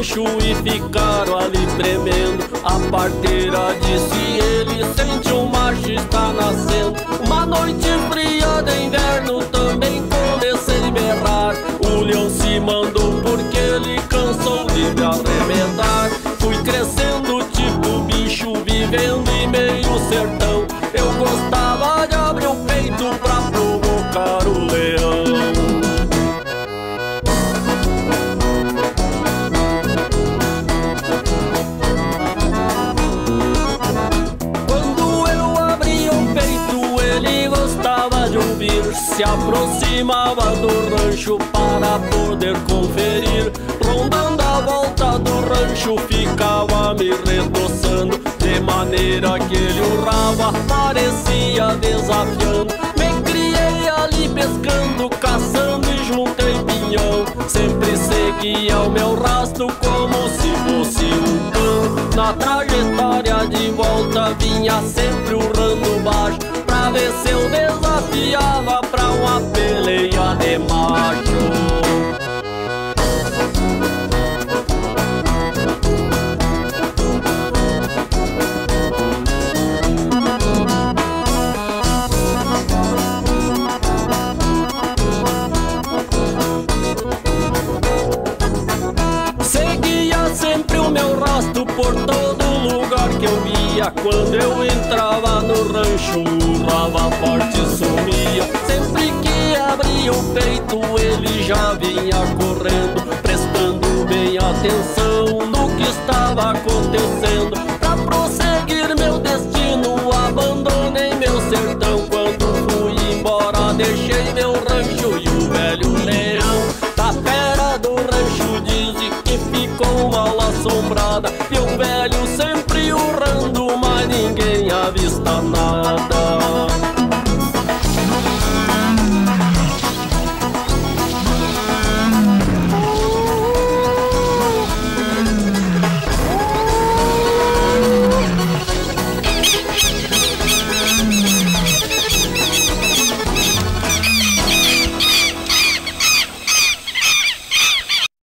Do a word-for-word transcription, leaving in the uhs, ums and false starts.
rancho e ficaram ali tremendo. A parteira disse: ele sente o macho está nascendo. Uma noite fria de inverno também comecei a berrar. O leão se mandou porque ele cansou de me arrebentar. Fui crescendo tipo bicho vivendo em meio sertão. Eu gostava de abrir o peito pra provocar o leão. Quando eu abria o peito ele gostava de ouvir. Se aproximava do rancho para poder conferir. Rondando a volta do rancho ficava me retoçando, de maneira que ele urrava, parecia desafiando. Me criei ali pescando, caçando e juntei pinhão. Sempre seguia o meu rastro como se fosse um cão. Na trajetória de volta vinha sempre urrando baixo, pra ver se eu desafiava pra uma peleia de macho. Sempre o meu rastro por todo lugar que eu via. Quando eu entrava no rancho, urrava forte e sumia. Sempre que abria o peito, ele já vinha correndo, prestando bem atenção.